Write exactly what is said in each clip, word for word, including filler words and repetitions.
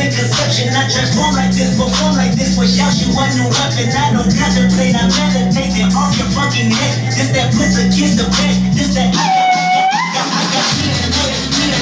the conception. I transform like this, perform like this. Without you, I know nothing. I don't contemplate, I meditate it off your fucking head. This that puts a kiss to bed. This that I got, I got, I got.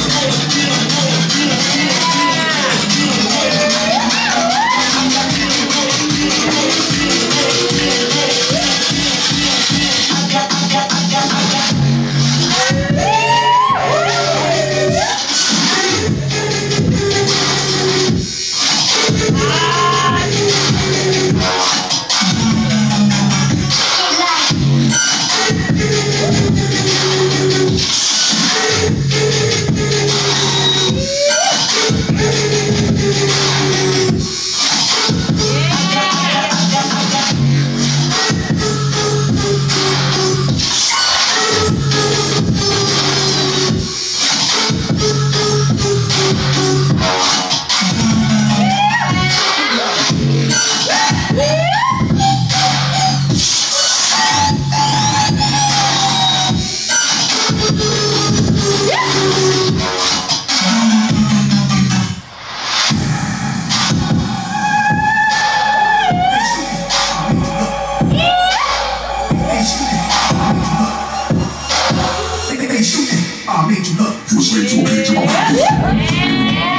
I made you look. You a slave to a page of my pocket.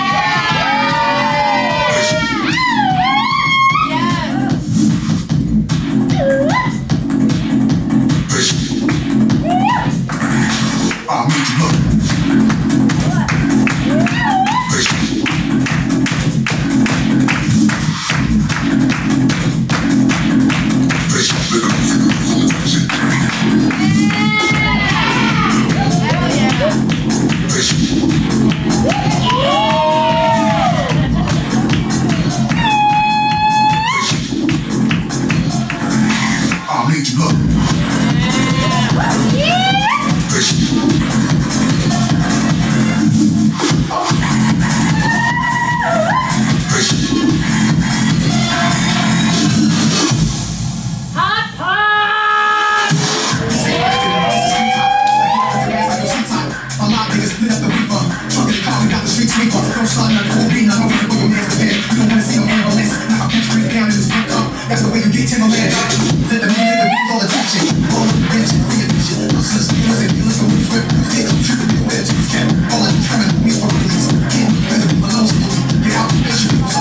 That's the way you get timberland. Let the music, the beats all attraction. All the attention, the addiction. Hustlers, dealers, and dealers from who's with. They come true to do where to step. All of these coming with me for release. Can't be better than below. Get out the nation. So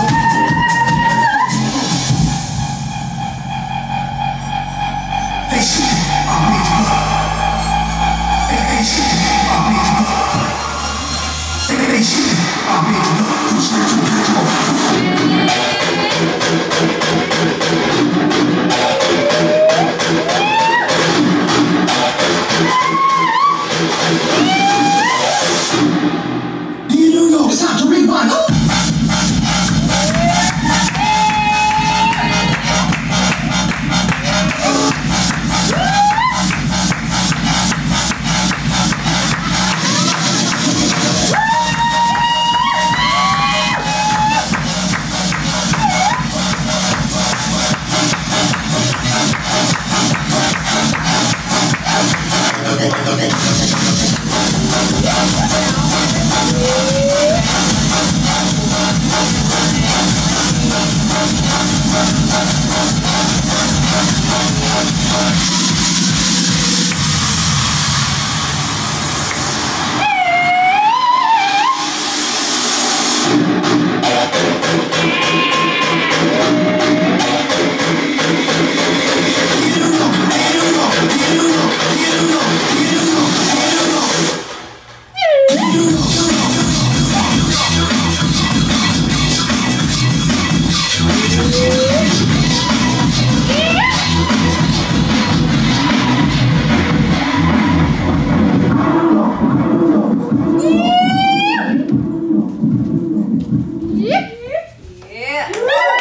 they shoot. I made you look. They, they shoot. I made you look. They, they shoot. I made you look. Who's straight to a page of my You know it's time to rewind. Yeah.